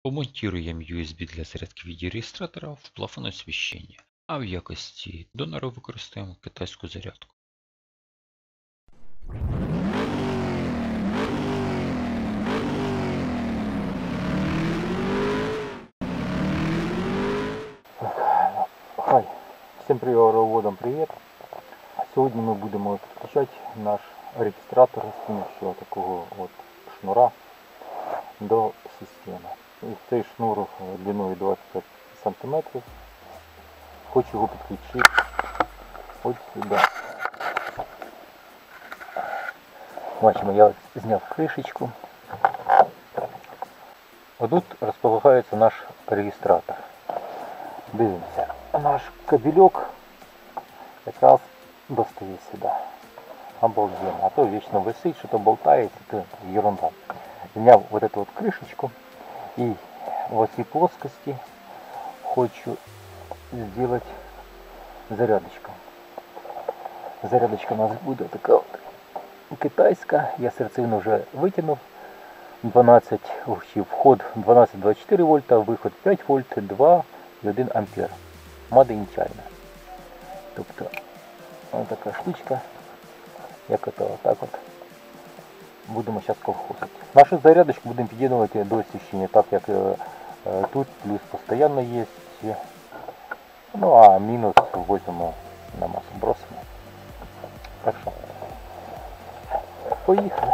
Помонтируємо USB для зарядки відеореєстратора в плафон освіщення, а в якості донора використаємо китайську зарядку. Хай, всім приводом привіт. Сьогодні ми будемо підключати наш реєстратор з допомогою такого от шнура до системи. І цей шнур длиною 25 см. Хочу його підключити ось сюди. Бачимо, я зняв кришечку. Отут розполагається наш реєстратор. Дивимося, наш кабельок якраз достає сюди. Обалденно. А то вечно висить, что-то болтается, это ерунда. Снял вот эту вот крышечку и в этой плоскости хочу сделать зарядочку. Зарядочка у нас будет такая вот китайская. Я сердцевину уже вытянул. 12, вход 12-24 вольта, выход 5 вольт, 2 и 1 ампер. Made in China. Тобто ось така штучка, як ото отак от будемо зараз колхозити. Нашу зарядочку будемо під'єднувати до освіщення, так як тут плюс постійно є. Ну а мінус возьмемо на масу, бросимо. Так що, поїхали.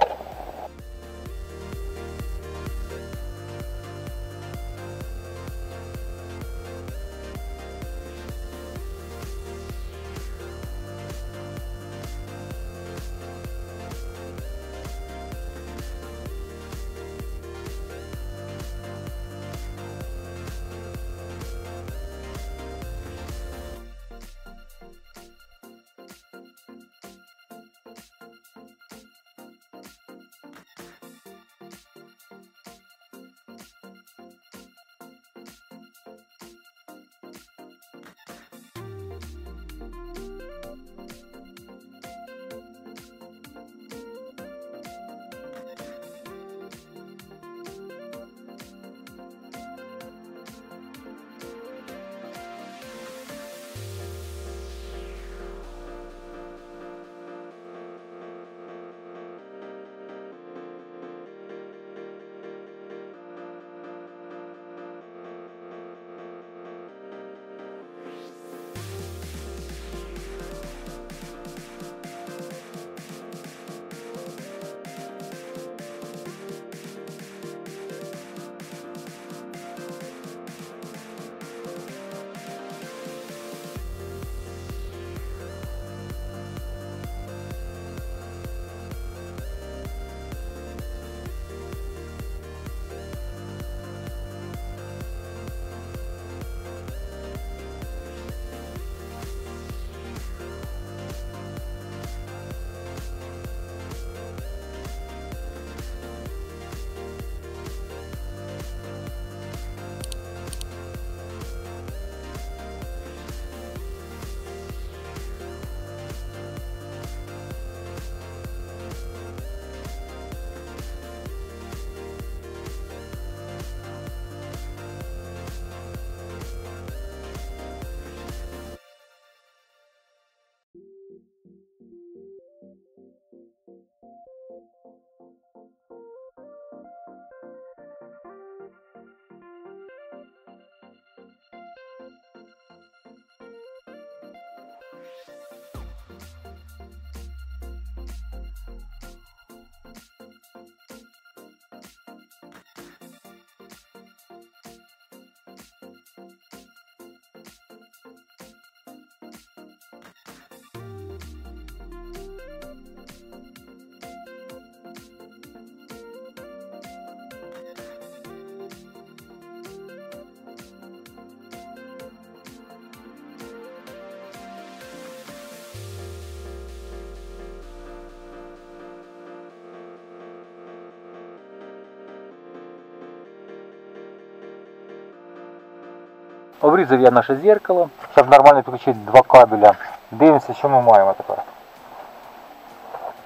Обрізав я наше зеркало. Щоб нормально підключити два кабеля. Дивимося, що ми маємо тепер.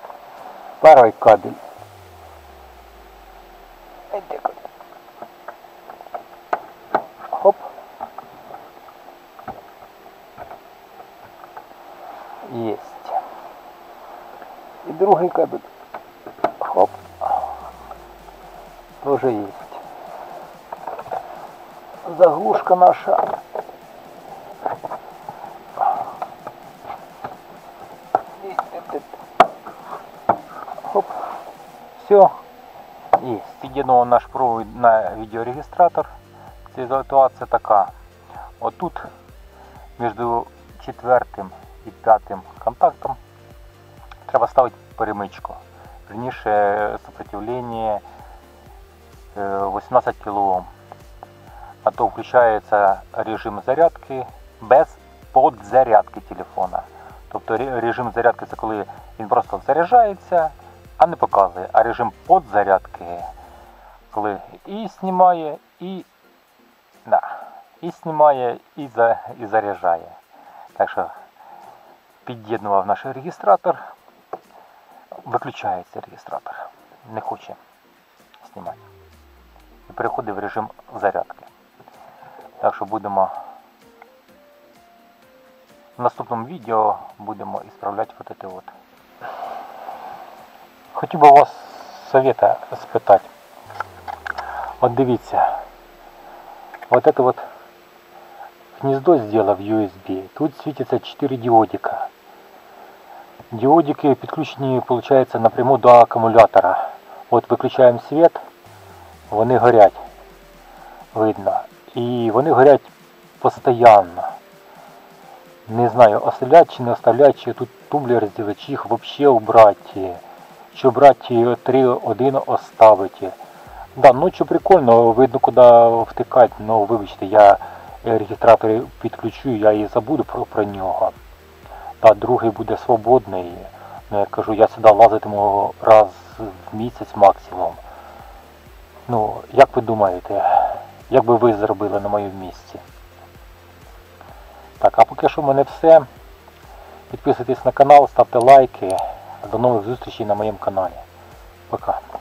Перший кабель. другий кабель. Хоп. Тоже есть. Заглушка наша. Хоп. Все. Есть. Під'єднуємо наш провід на відеорегістратор. Ситуація така. Отут між четвертим і п'ятим контактом треба ставити перемичку. Верніше сопротивление 18 кОм. А то включається режим зарядки без подзарядки телефона. Тобто режим зарядки це коли він просто заряджається, а не показує. А режим подзарядки, коли і знімає, і знімає, і заряджає. Так що під'єднував наш регістратор. Виключається регістратор. Не хоче знімати. І переходить в режим зарядки. Так що будемо в наступному відео будемо ісправляти вот это вот. Хотів би у вас совета спитати. От дивіться. Вот это вот гнездо сделав USB. Тут світиться 4 діодика. Діодики підключені, виходить, напряму до акумулятора. От виключаємо світ, вони горять. Видно. І вони горять постійно. Не знаю, оставлять чи не оставлять, чи тут тумблер зробити, чи їх взагалі убрати. Чи брати 3-1 оставити. Да, ночью прикольно, видно куди втикати, но вибачте, я регістратор підключу, я і забуду про нього. Да, другий буде свободний, ну я кажу, я сюди лазитиму раз в місяць максимум. Ну, як ви думаєте, як би ви зробили на моєму місці? Так, а поки що в мене все. Підписуйтесь на канал, ставте лайки. До нових зустрічей на моєму каналі. Пока.